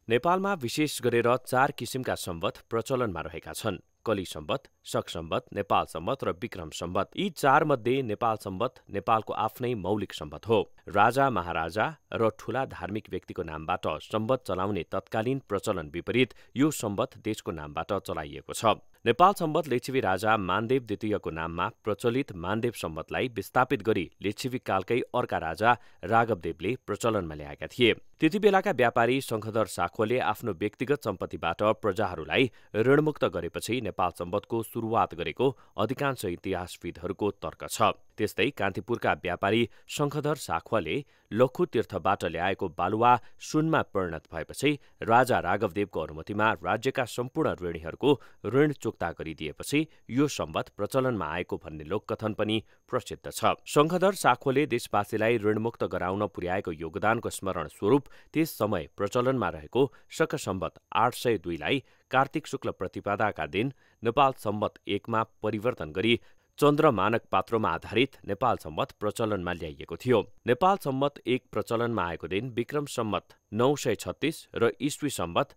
नेपालमा विशेष गरेर 4 किसिमका सम्वत प्रचलनमा रहेका छन्। कली सम्वत, शक सम्वत, नेपाल सम्वत र विक्रम सम्वत। यी 4 मध्ये नेपाल सम्वत नेपालको आफ्नै मौलिक सम्वत हो। राजा, महाराजा र ठूला धार्मिक व्यक्तिको नामबाट सम्वत चलाउने तत्कालीन प्रचलन विपरीत यो सम्वत देशको नामबाट चलाइएको छ। नेपाल सम्वत लिच्छवी राजा मानदेव द्वितीयको नाममा प्रचलित मानदेव सम्वतलाई विस्थापित गरी लिच्छवी कालकै अर्का राजा राघवदेवले प्रचलनमा ल्याएका थिए। त्यति बेलाका व्यापारी शङ्खधर साख्वले आफ्नो व्यक्तिगत सम्पत्तिबाट प्रजाहरूलाई ऋणमुक्त गरेपछि नेपाल सम्वतको सुरुवात गरेको अधिकांश इतिहासविदहरूको तर्क छ। त्यस्तै कान्तिपुरका व्यापारी शङ्खधर साख्वले लखु तीर्थबाट ल्याएको बालुवा सुनमा परिणत भएपछि राजा राघवदेवको अनुमतिमा राज्यका सम्पूर्ण ऋणीहरूको ऋण चुक्ता गरिदिएपछि यो सम्वत प्रचलनमा आएको भन्ने लोककथन पनि प्रसिद्ध छ। शङ्खधर साख्वले देशवासीलाई ऋणमुक्त गराउन पुर्याएको योगदानको स्मरण स्वरूप त्यस समय प्रचलनमा रहेको शक सम्वत 802 लाई कार्तिक शुक्ल प्रतिपदाका दिन नेपाल सम्वत 1 मा परिवर्तन गरी चन्द्रमानक पात्रोमा आधारित नेपाल सम्वत प्रचलनमा ल्याइएको थियो। नेपाल सम्वत 1 प्रचलनमा आएको दिन विक्रम सम्वत 936 र ईस्वी सम्वत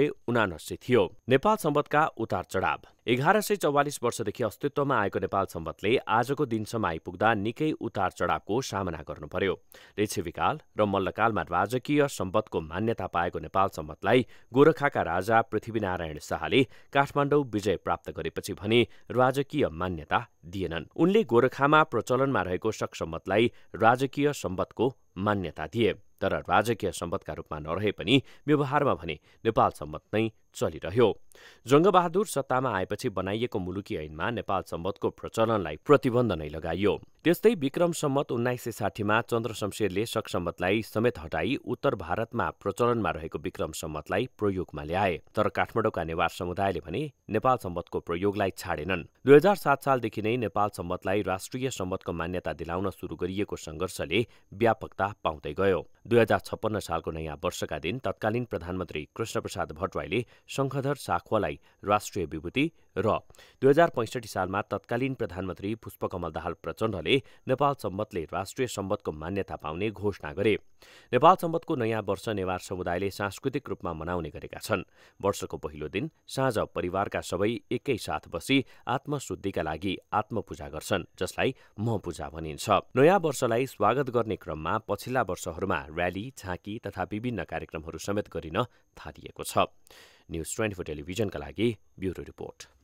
879 थियो। नेपाल सम्वतका उतार चढाव। 1144 वर्षदेखि अस्तित्वमा आएको नेपाल सम्वतले आजको दिनसम्म आइपुग्दा निकै उतार चढावको सामना गर्नु पर्यो। लिच्छवीकाल र मल्लकालमा राजकीय सम्वतको मान्यता पाएको नेपाल सम्वतलाई गोरखाका राजा पृथ्वीनारायण शाहले काठमाडौँ विजय प्राप्त गरेपछि भने राजकीय मान्यता दिएनन्। उनले गोरखामा प्रचलनमा रहेको शक सम्वतलाई राजकीय सम्वतको मान्यता दिए। तर राजकीय सम्वतका रूपमा नरहे पनि व्यवहारमा भने नेपाल सम्वत नै चलिरह्यो। जङ्गबहादुर सत्तामा आएपछि बनाइएको मुलुकी ऐनमा नेपाल सम्वतको प्रचलनलाई प्रतिबन्ध नै लगाइयो। त्यस्तै विक्रम सम्वत 1960 मा चन्द्र शमशेरले शक सम्वतलाई समेत हटाई उत्तर भारतमा प्रचलनमा रहेको विक्रम सम्वतलाई प्रयोगमा ल्याए। तर काठमाडौँका नेवार समुदायले भने नेपाल सम्वतको प्रयोगलाई छाडेनन्। 2007 सालदेखि नै नेपाल सम्वतलाई राष्ट्रिय सम्वतको मान्यता दिलाउन सुरु गरिएको सङ्घर्षले व्यापकता पाउँदै गयो। 2056 सालको नयाँ वर्षका दिन तत्कालीन प्रधानमन्त्री कृष्णप्रसाद भट्टराईले शङ्खधर साख्वलाई राष्ट्रिय विभूति र 2065 सालमा तत्कालीन प्रधानमन्त्री पुष्पकमल दाहाल प्रचण्डले नेपाल सम्वतले राष्ट्रिय सम्वतको मान्यता पाउने घोषणा गरे। नेपाल सम्वतको नयाँ वर्ष नेवार समुदायले सांस्कृतिक रूपमा मनाउने गरेका छन्। वर्षको पहिलो दिन साँझ परिवारका सबै एकैसाथ बसी आत्मशुद्धिका लागि आत्मपूजा गर्छन्, जसलाई महपूजा भनिन्छ। नयाँ वर्षलाई स्वागत गर्ने क्रममा पछिल्ला वर्षहरूमा र्याली, झाँकी तथा विभिन्न कार्यक्रमहरू समेत गरिन थालिएको छ। न्युज 24 टेलिभिजनका लागि ब्युरो रिपोर्ट।